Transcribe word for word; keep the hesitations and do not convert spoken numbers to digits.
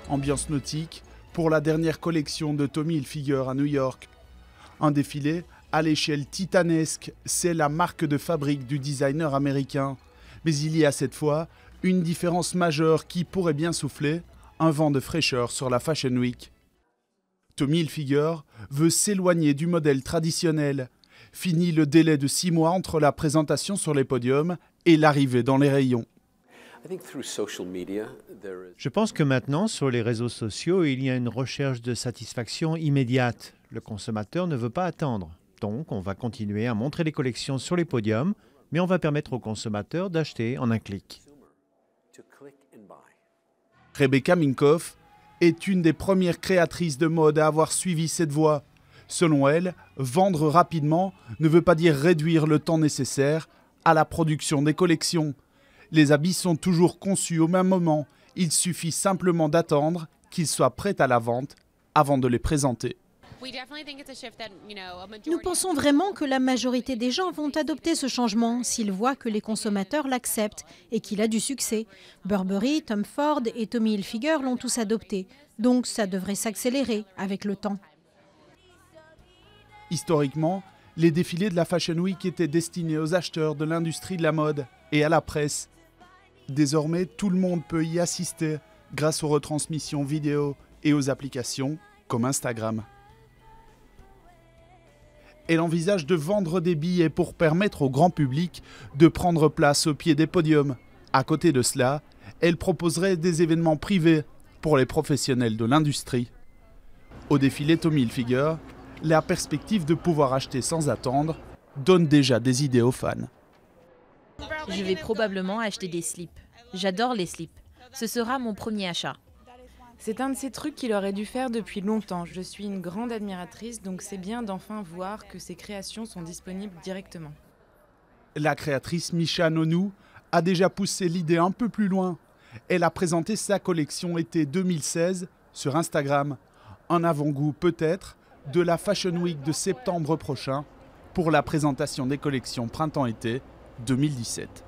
ambiance nautique, pour la dernière collection de Tommy Hilfiger à New York. Un défilé à l'échelle titanesque, c'est la marque de fabrique du designer américain. Mais il y a cette fois une différence majeure qui pourrait bien souffler un vent de fraîcheur sur la Fashion Week. Tommy Hilfiger veut s'éloigner du modèle traditionnel. Fini le délai de six mois entre la présentation sur les podiums et l'arrivée dans les rayons. Je pense que maintenant, sur les réseaux sociaux, il y a une recherche de satisfaction immédiate. Le consommateur ne veut pas attendre. Donc, on va continuer à montrer les collections sur les podiums, mais on va permettre aux consommateurs d'acheter en un clic. Rebecca Minkoff est une des premières créatrices de mode à avoir suivi cette voie. Selon elle, vendre rapidement ne veut pas dire réduire le temps nécessaire à la production des collections. Les habits sont toujours conçus au même moment. Il suffit simplement d'attendre qu'ils soient prêts à la vente avant de les présenter. Nous pensons vraiment que la majorité des gens vont adopter ce changement s'ils voient que les consommateurs l'acceptent et qu'il a du succès. Burberry, Tom Ford et Tommy Hilfiger l'ont tous adopté. Donc ça devrait s'accélérer avec le temps. Historiquement, les défilés de la Fashion Week étaient destinés aux acheteurs de l'industrie de la mode et à la presse. Désormais, tout le monde peut y assister grâce aux retransmissions vidéo et aux applications comme Instagram. Elle envisage de vendre des billets pour permettre au grand public de prendre place au pied des podiums. À côté de cela, elle proposerait des événements privés pour les professionnels de l'industrie. Au défilé Tommy Hilfiger, la perspective de pouvoir acheter sans attendre donne déjà des idées aux fans. Je vais probablement acheter des slips. J'adore les slips. Ce sera mon premier achat. C'est un de ces trucs qu'il aurait dû faire depuis longtemps. Je suis une grande admiratrice, donc c'est bien d'enfin voir que ces créations sont disponibles directement. La créatrice Misha Nonou a déjà poussé l'idée un peu plus loin. Elle a présenté sa collection été deux mille seize sur Instagram. Un avant-goût peut-être de la Fashion Week de septembre prochain pour la présentation des collections printemps-été deux mille dix-sept.